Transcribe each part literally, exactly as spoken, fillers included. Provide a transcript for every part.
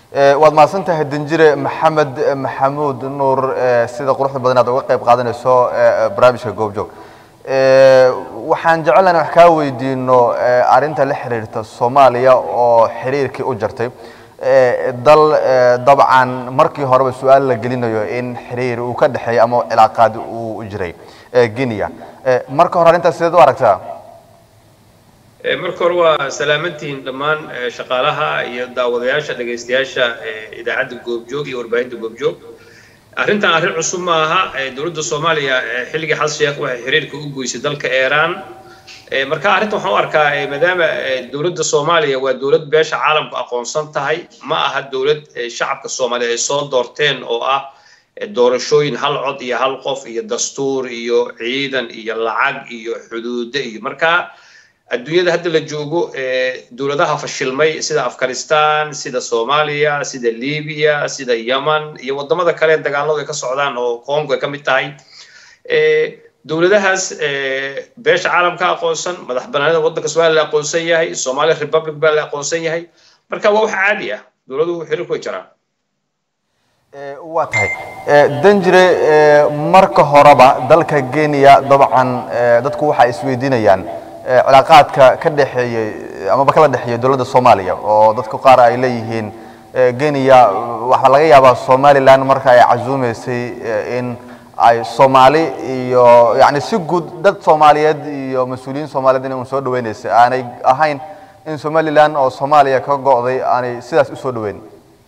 waad maasantahay Danjire Maxamed Maxamuud Nuur sida quruxda badan aad uga qayb qaadanayso barnaamijka Goobjoog waxaan jecelahay wax ka weydiino arinta la xiriirta Soomaaliya oo xiriirkii u jartay dal dabcan markii hore su'aal la gelinayo in xiriir uu ka dhaxay ama cilaaqad uu jiray Guinea marka hore arinta sidoo aragtaa marka hore waa salaamantiin dhammaan shaqaalaha iyo daawadayaasha dhageystayaasha idaacadda Goobjoog iyo warbaahinta Goobjoog arrintan arrin cusub ma aha dawladda Soomaaliya xilliga Xasan Sheekh waxay xiriirka u goysay dalka Iran marka arrintan waxaan u arkaa maadaama dawladda Soomaaliya waa dawlad beesha caalamka aqoonsan tahay ma aha dawlad shacabka Soomaaliyeed ay soo doorteen oo ah doorashooyin hal cod iyo hal qof iyo dastuur iyo ciidan iyo lacag iyo xuduud iyo marka adduunyada hadda la joogo dawladaha fashilmay sida Afghanistan sida Soomaaliya sida Liibiya sida Yemen iyo wadamada kale ee dagaalada ka socdaan oo Congo ka mid tahay dawladahaas beesha caalamka aqoonsan madax banaanida wadanka Soomaaliya aqoonsan yahay Somali Republic baa la aqoonsan yahay marka waa wax caadi ah dawladuhu xiriirku way jiraan waa tahay Danjire marka horeba dalka Guinea dabcan dadku waxa isweydiinayaan cilaaqaadka ka dhaxeeyay ama ba kala dhaxeeyay dawladda Soomaaliya oo dadku qaar ay leeyihiin Guinea waxa laga yaabaa Somaliland marka ay casuumeysay in ay Soomaali iyo yaani si guud dad Soomaaliyeed iyo mas'uuliyiin Soomaaliyeed inay soo dhaweynayso aanay ahayn in Somaliland oo Soomaaliya ka go'day aanay sidaas u soo dhaweyn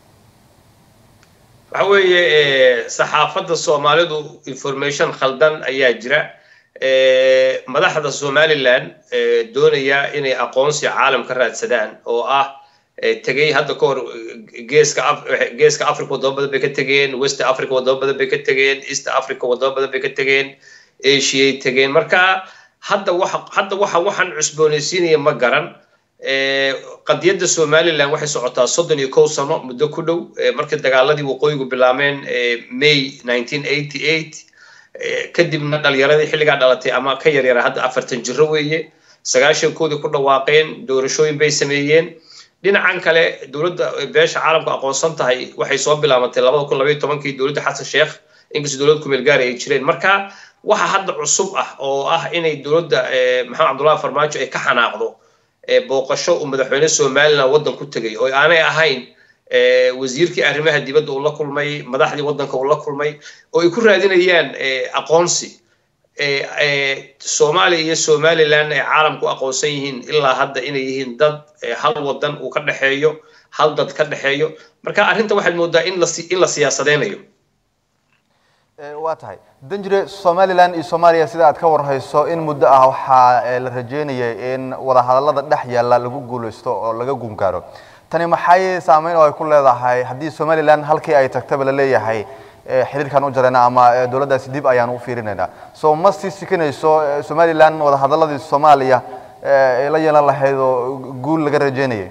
waxa weeye saxaafadda Soomaalidu information khaldan ayaa jira madaxda Somaliland doonaya inay aqoonsi caalam ka raadsadaan oo ah tagay hadda ka hor geeska geeska Afrika wadamo badan bay ka tageen West Africa wadamo badan bay ka tageen East Africa wadamo badan bay ka tageen Asia tageen marka hadda waxa hadda waxa waxan cusboonaysiinaya ma garan qadiyada Somaliland waxay socotaa soddon iyo kow sano muddo ku dhow markii dagaaladii waqooyigu bilaabeen May nineteen eighty-eight kadibna dhalinyaradii xilliga dhalatay ama ka yar yar hadda afartan jiro weeye sagaashan koodii ku dhawaaqeen doorashooyin bay sameeyeen dhinacan kale dawladda beesha caalamka aqoonsan tahay waxay soo bilaabatay laba kun iyo laba iyo toban kii dawladda Xasan Sheekh inkastoo dawladdu ku meel gaar ay jireen marka waxa hadda cusub ah oo ah inay dawladda Maxamed Cabdullaahi Farmaajo ay ka xanaaqdo booqasho uu madaxweyne Soomaaliland wadan ku tagay oo aanay ahayn wasiirkii arrimaha dibadda uu la kulmay madaxdii wadanka uu la kulmay oo ay ku raadinayaan aqoonsi Soomaaliya iyo Somaliland ay caalamku aqoonsan yihiin ilaa hadda inay yihiin dad hal wadan uu ka dhaxeeyo hal dad ka dhaxeeyo marka arrinta waxay moodaa in la in la siyaasadeynayo waa tahay Danjire Somaliland iyo Soomaaliya sida aad ka warhayso in muddo ah waxa la rajeynayay in wada hadallada dhex yaala lagu guuleysto oo laga gumgaaro tani maxay saameyn oo ay ku leedahay haddii Somaliland halkii ay tagtaba la leeyahay xiriirkan u jarayna ama dawladdaas dib ayaan u fiirinaynaa soo ma sii sikinayso Somaliland wada hadalladii Soomaaliya la yeelan lahayd oo guul laga rajeynayay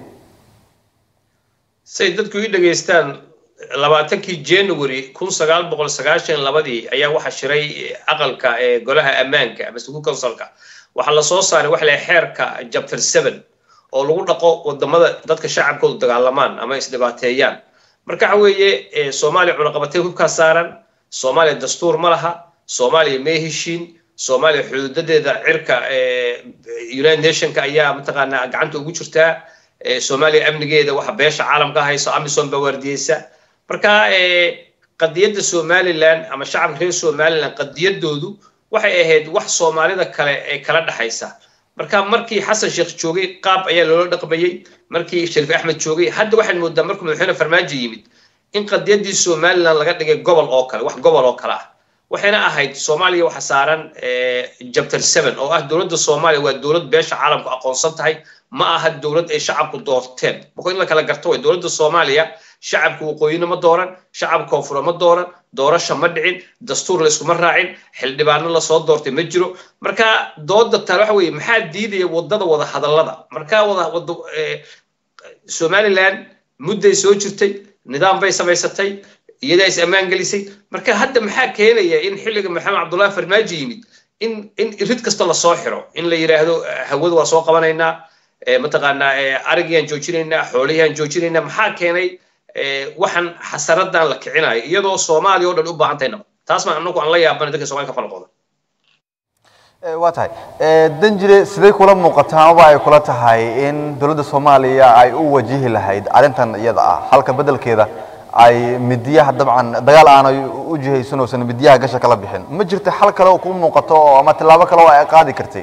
say dadku i dhageystaan labaatankii January kun sagaal boqol sagaashan iyo laba ayaa waxa shiray aqalka ee golaha ammaanka ama Security Council-ka waxa la soo saaray wax la xeerka Chapter seven oo lagu dhaqo wadamada dadka shacabkoodu dagaalamaan ama isdhibaateeyaan marka waxa weeye Soomaaliya cunaqabatay hubka saaran Soomaaliya dastuur ma laha Soomaaliya ma heshiin Soomaaliya xuduudadeeda cirka United Nations-ka ayaa mataqaanaa gacanta ugu jirtaa Soomaaliya amnigeeda waxa beesha caalamka hayso Amisom ba wardiyaysa marka qadiyada Somaliland ama shacabka reer Somaliland qadiyadoodu waxay ahayd wax Soomaalida kale ee kala dhaxaysa marka markii Xasan Sheekh joogay qaab ayaa loo dhaqmayay markii Shariif Axmed joogay hadda waxaan moodaa markuu madaxweyne Farmaajo yimid in qadiyadii Somaliland laga dhigay gobol oo kale wax gobol oo kale ah waxayna ahayd Soomaaliya waxa saaran Chapter seven oo ah dawladda Soomaaliya waa dawlad beesha caalamku aqoonsan tahay ma aha dawlad ay shacabku doorteen marka in la kala garto way dawladda Soomaaliya shacabku waqooyina ma dooran shacabku koonfur ma dooran doorasho ma dhicin dastuur la isku ma raacin xildhibaano la soo doortay ma jiro marka doodda taa waxa weeye maxaa diidaya wadada wada hadallada marka wada Somaliland mudday soo jirtay nidaam bay samaysatay iyada is ammaan gelisay marka hadda maxaa keenaya in xilliga Maxamed Cabdullaahi Farmaajo yimid in in rid kasta la soo xiro in la yiraahdo hawada waa soo qabanaynaa mataqaanaa arigan joojinaynaa xoolahan joojinaynaa maxaa keenay waxaan xasaradan la kicinayo iyadoo Soomaaliya oo dhan u baahan tahay nabad taas ma annagu aan la yaabana dadka Soomaaliya ka falqooda waa tahay danjire sidee kula muuqataa ama ay kula tahay in dawladda Soomaaliya ay u wajihi lahayd arintan iyada ah halka bedelkeeda ay midiyaha dabcan dagaal aan u jihaysanoosan midiyaha gasha kala bixin ma jirto xal kale oo ku muuqato ama talaabo kale oo ay qaadi kartay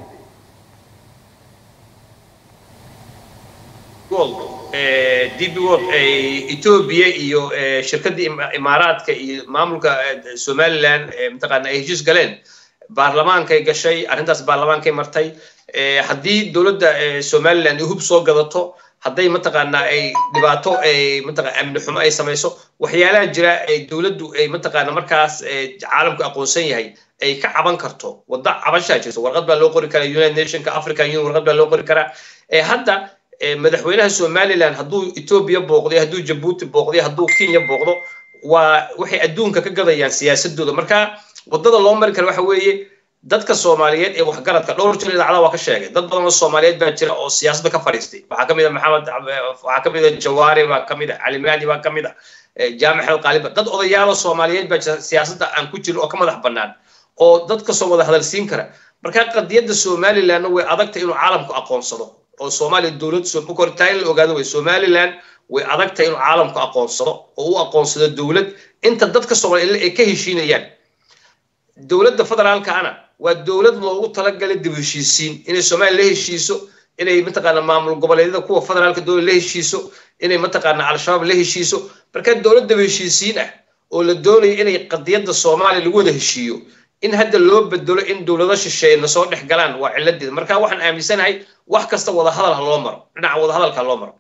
D B World Ethiopia iyo shirkadda Imaaraadka iyo maamulka Somaliland mintaqana ay heshiis galeen baarlamaanka ay gashay arintaas baarlamaanka ay martay haddii dawladda Somaliland hub soo gadato hadday mintaqana ay dhibaato ay mintaqana amni xumo ay samayso waxyaalaha jira ay dawladdu ay mintaqana markaas caalamku aqoonsan yahay ay ka caban karto wada cabasha jirto warqad baa loo qori karaa United Nations African Union warqad baa loo qori karaa hadda madaxweynaha Somaliland hadduu Ethiopia booqday hadduu Djibouti booqday hadduu Kenya booqdo waa waxay adduunka ka gadayaan siyaasadooda marka wadada loo mari karo waxa weeye dadka Soomaaliyeed ee wax garadka dhowr jeer idaacada waa ka sheegay dad badan oo Soomaaliyeed baa jira oo siyaasadda ka fariistay waxa kamid ah Maxamed waxa kamid ah Jawaari waa kamid ah Ali Mahdi waa kamid ah Jaamac al-Qaliba dad odayaal oo Soomaaliyeed baa siyaasadda aan ku jirin oo ka madax banaan oo dadka soo wada hadalsiin kara marka qadiyadda Somaliland way adagtay inuu caalamku aqoonsado oo Soomaaliya dawladda soo kortayn la ogaado way Somaliland way adagtay inuu caalamku aqoonsado oo uu aqoonsado dawlad inta dadka Soomaaliyeed ay ka heshiinayaan dawladda federaalka ana waa dawlad loogu talagalay dib u heshiisiin inay Soomaaliya la heshiiso inay mintaqana maamul goboleedyada kuwa federaalka dawladda la heshiiso inay mintaqana al-shabaab la heshiiso marka dawladda heshiisiin ah oo la doonayo inay qadiyadda Soomaaliya lagu wada heshiiyo in hadda loo bedelo in dawladaha shisheeye soo dhex galaan waa ciladeed marka waxaan aaminsanahay wax kasta wada hadal loo maro dhinaca wada hadalka loo maro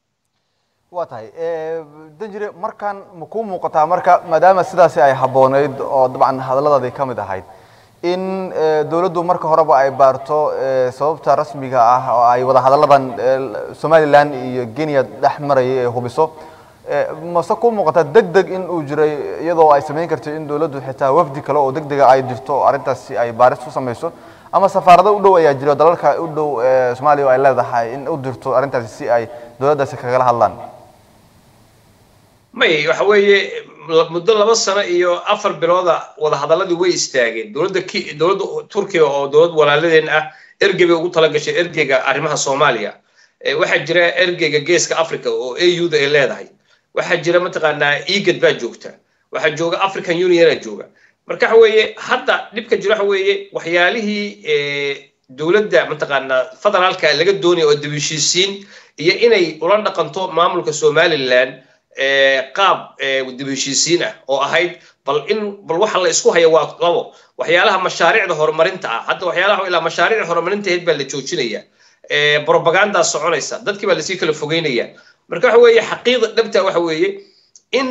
waa tahay danjire markan ma ku muuqataa marka maadaama sidaas ay habooneyd oo dabcan hadalladii kamid ahayd in dawladdu marka horeba ay baarto sababta rasmiga ah oo ay wada hadalladan Somaliland iyo Kenya dhaxmaray ee hubiso ma soo ku muuqataa degdeg in uu jiray iyadoo ay sameyn kartay in dawladdu xitaa wafdi kale oo degdeg ay dirto arintaas ay baaris u sameeyso ama safaarado u dhow ayaa jira dalalka u dhow Soomaaliya ay leedahay in u dirto arintaas si ay dawladdaasi kaga hadlaan may waxa weeye muddo laba sano iyo afar bilooda wada hadalladii way istaageen dawladda dawladda Turkiga oo dawlad walaaladeen ah ergeyga ugu tala gashay ergeyga arrimaha Soomaaliya waxa jira ergeyga geeska Afrika oo A U da ay leedahay waxa jira mataqaana IGAD baa joogta waxa jooga African Union ee jooga marka waxa weeye hadda dibka jira waxa weeye waxyaalihii ee dawladda mataqaana federaalka laga doonayo oo dib u heshiisiin iyo inay ula dhaqanto maamulka Somaliland qaab dib u heshiisiin ah oo ahayd bal in bal waxa la isku hayo waa labo waxyaalaha mashaariicda horumarinta ah hadda waxyaalaha ila mashaariicda horumarinta heed baa la joojinaya ee propaganda soconaysa dadkii baa la sii kala fogeynaya marka waxa weeye xaqiiqda dhabta waxa weeye in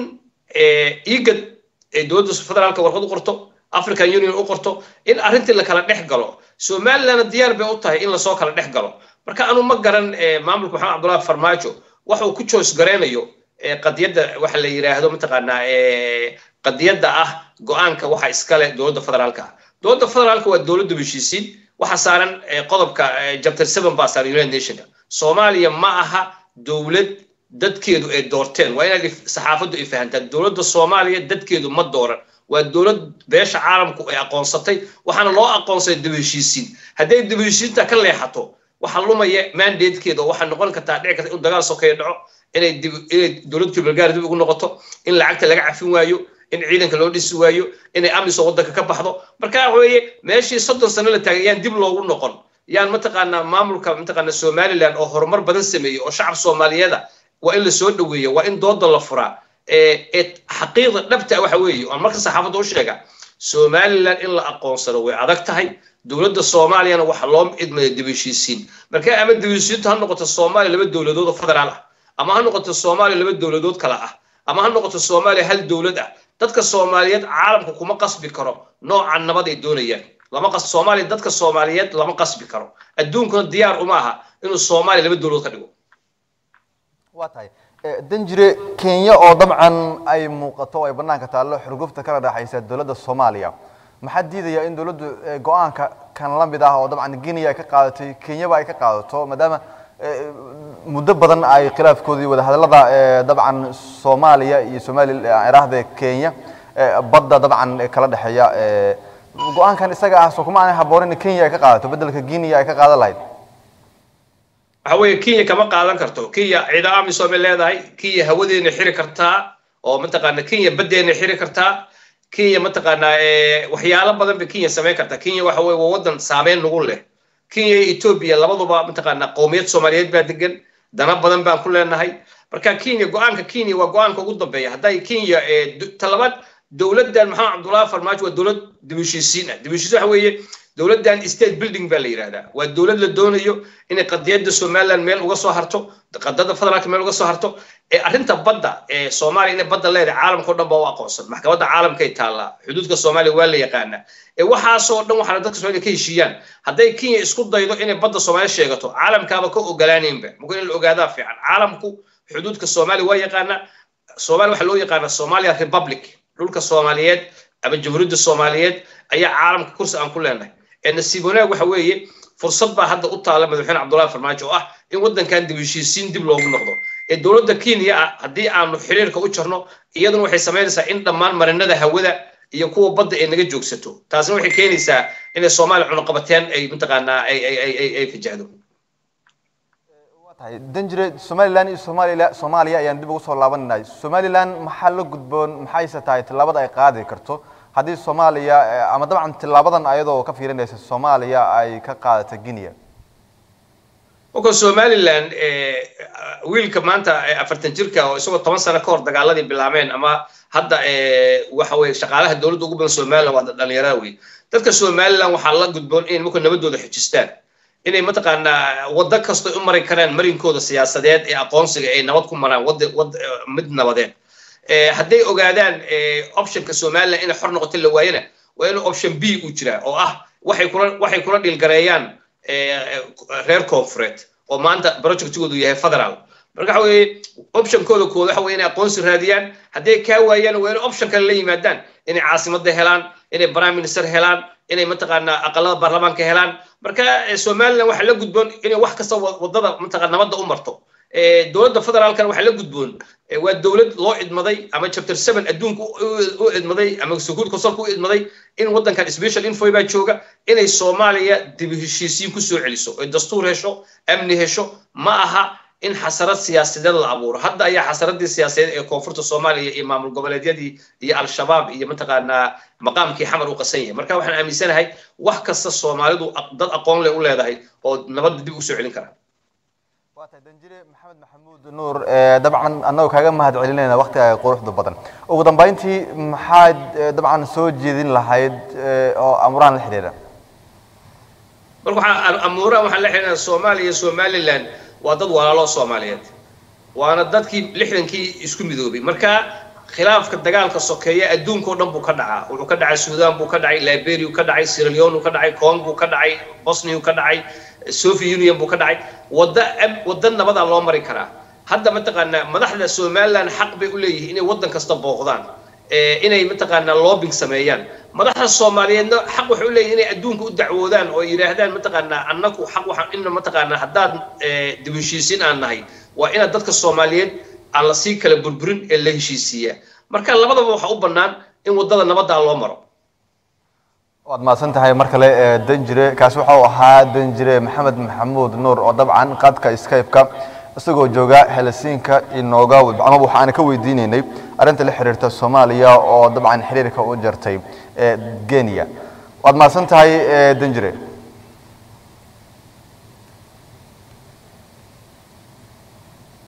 IGAD ee dawladda federaalka warqad u qorto African Union u qorto in arintii la kala dhex galo Somaliland diyaar bay u tahay in la soo kala dhex galo marka anu ma garan maamulka Maxamed Cabdullaahi Farmaajo waxa uu ku choos gareenayo qadiyadda waxa la yiraahdo mataqaana ee qadiyadda ah go'aanka waxa iskale dawladda federaalka dawladda federaalka waa dawladda heshiisiin waxa saaran qodobka chapter seven baa saaran United Nations Soomaaliya ma aha dawlad dadkeedu ay doorteen waa inay saxaafaddu ay fahantaan dawladda Soomaaliya dadkeedu ma dooran waa dawlad beesha caalamku ay aqoonsatay waxaana loo aqoonsaday dib u heshiisiin haday dib u heshiisiinta ka leexato waxa lumaya mandate-keeda waxa noqon kartaa dhici karta in dagaal sokeeyo dhaco inay dawladdu balgaar dib ugu noqoto in lacagta laga cafin waayo in ciidanka loo dhisi waayo inay amiso wadanka ka baxdo marka weeye meeshii soddon sano la taagayaan dib loogu noqon yaan mataqaana maamulka mataqaana Somaliland oo horumar badan sameeyay oo shacab Soomaaliyeed waa in la soo dhaweeyo waa in dooda la furaa ee xaqiiqda dhabta waxa weeye oo marka saxaafaddu u sheega Somaliland in la aqoonsado way adag tahay dawladda Soomaaliyana waxa loo idmay dib u heshiisiin marka ama dib u heshiisiintu ha noqoto Soomaaliya laba dawladood oo federaal ah ama ha noqoto Soomaaliya laba dawladood kala ah ama ha noqoto Soomaaliya hal dawlad ah dadka Soomaaliyeed caalamku kuma qasbi karo noocan nabad ay doonayaan lama qas Soomaaliya dadka Soomaaliyeed lama qasbi karo adduunkuna diyaar uma aha inuu Soomaaliya laba dawladood ka dhigo waa tahay danjire Kenya oo dabcan ay muuqato ay banaanka taalo xurgufta kala dhaxaysa dawladda Soomaaliya maxaa diidaya in dawladdu go'aanka kan la mid ah oo dabcan Kenya ay ka qaadatay Kenya ba ay ka qaadato maadaama muddo badan ay khilaafkoodii wada hadallada dabcan Soomaaliya iyo Soomaaliya iraahda Kenya badda dabcan kala dhaxeeya go'aankan isaga ah soo kuma aan haboonin Kenya ay ka qaadato bedelka Guinea ay ka qaadan lahayd waxa weeye Kenya kama qaadan karto Kenya ciidan amisom Soomaaliya leedahay Kenya hawadeena xiri kartaa oo mataqaana Kenya badeena xiri kartaa Kenya mataqaana waxyaalo badan ba Kenya sameyn kartaa Kenya waxa weeye wadan saameyn nagu leh Kenya iyo Ethiopia labaduba mataqaana qowmiyad Soomaaliyeed baa degan dana badan baan ku leenahay marka Kenya go'aanka Kenya waa go'aanka ugu dambeeya haday Kenya talabaad dawladdan Maxamed Cabdullaahi Farmaajo waa dawlad dibushiisiin ah dibushiis waxa weeye dawladdan state building baa la yiraahdaa waa dawlad la doonayo inay qadiyada Soomaaliland meel uga soo harto qadada federaalka meel uga soo harto ee arinta badda ee Soomaaliya inay badda leedahay caalamka dhan baa aqoonsan maxkamadda caalamka ay taala xuduudka Soomaaliya waa la yaqaan ee waxa soo dhan waxa dadka Soomaaliya ka heshiiyaan haday Kenya isku daydo inay badda Soomaaliya sheegato caalamkaaba ka ogolaaneenba mugin in la ogaado fiican caalamku xuduudka Soomaaliya waa yaqaan Soomaaliya waxa loo yaqaan Somalia Republic dhulka Soomaaliyeed ama jamhuuriyadda Soomaaliyeed ayaa caalamka kursi aan ku leenahay ee nasiibona waxa weeye fursad baa hadda u taala madaxweyne Cabdullaahi Farmaajo ah in wadankan dib u heshiisiin dib loogu noqdo ee dawladda Kenya hadii aanu xiriirka u jarno iyaduna waxay sameynaysaa in dhammaan marinada hawada iyo kuwa badda ay naga joogsato taasina waxay keenaysaa in Soomaaliya cunaqabateen ay mataqaana ay ay ay ay fajahdo waatahay danjire Somaliland iyo Soomaaliya Soomaaliya ayaan dib ugu soo laabanay Somaliland maxaa la gudboon maxay tahay talaabada ay qaadi karto hadii Soomaaliya ama dabcan tilaabadan ayadoo ka fiirinaysa Soomaaliya ay ka qaadato Guinea oo Somaliland ee wiilka maanta afartan jirka oo isagoo toban sano ka hor dagaaladii bilaabeen ama hadda ee waxa weeye shaqaalaha dawladda ugu badan Somaliland waa dhalinyarada weey dadka Somaliland waxa la gudboon in marka nabadooda xijistaan inay mataqaana wada kasto u marin karaan marinkooda siyaasadeed ee aqoonsiga ay nabad ku maraan wada mid nabadeed ee haday ogaadaan ee optionka Somaliland in xor noqoto la waayana waa in option B uu jira oo ah waxay kula waxay kula dhilgareeyaan ee reer conference oo maanta projectkoodu yahay federal marka waxa weeye option kooda kooda waxa weeye in aqoonsi raadiyaan haday ka waayaan waa in option kale la yimaadaan in caasimada helaan in prime minister helaan in mataqaana aqalada baarlamaanka helaan marka Somaliland waxa la gudboon in wax kasta wadada mataqaana nabadda u marto ee dawladda federaalka waxa la gudboon waa dawlad loo idmaday ama chapter seven adduunka u idmaday ama sukuud konsolka u idmaday in wadankan special info baa jooga inay Soomaaliya dib u heshiisiin ku soo celiso oo dastuur hesho amni hesho ma aha in xasarad siyaasadeed la abuuro hadda ayaa xasaradii siyaasadeed ee koonfurta Soomaaliya iyo maamul goboleedyadii iyo al-shabaab iyo mataqaana maqaamkii xamar u qasan yahay marka waxaan aaminsanahay wax kasta Soomaalidu dad aqoon leh u leedahay oo nabad dib u soo celin kara waata danjire Maxamed Maxamuud Nuur dabcan annagu kaaga mahad celinayna waqtiga quruxda badan ugu dambeyntii maxaad dabcan soo jeedin lahayd oo amraan la xiriira marka waxa amraan waxa la xiriira Soomaaliya Somaliland waa dad walaalo Soomaaliyeed waana dadkii lixdankii isku midoobay marka khilaafka dagaalka sokeeye adduunka oo dhan buu ka dhacaa wuxuu ka dhacay Suudaan buu ka dhacay Liberia buu ka dhacay Sierra Leone buu ka dhacay Congo buu ka dhacay Bosnia buu ka dhacay Soviet Union buu ka dhacay wada wada nabada loo mari karaa hadda mataqaana madaxda Somaliland xaq bay u leeyihiin inay wadan kasta booqdaan ee inay mataqaana lobbying sameeyaan madaxda Soomaaliyeedna xaq waxay u leeyihiin inay adduunka u dacwoodaan oo yiraahdaan mataqaana annagu xaq waxaan in mataqaana haddaad dib u heshiisiin aan nahay waa in dadka Soomaaliyeed aan la sii kala burburin ee la heshiisiya marka labadaba waxa u banaan in wadada nabadda loo maro waad maasan tahay mar kale danjire kaas waxa uu ahaa danjire Maxamed Maxamuud Nuur oo dabcan qadka Skype-ka isagoo jooga Helsinki inooga ama waxaan ka weydiinaynay arinta la xiriirta Soomaaliya oo dabcan xiriirka u jartay ee Guinea waad maasan tahay danjire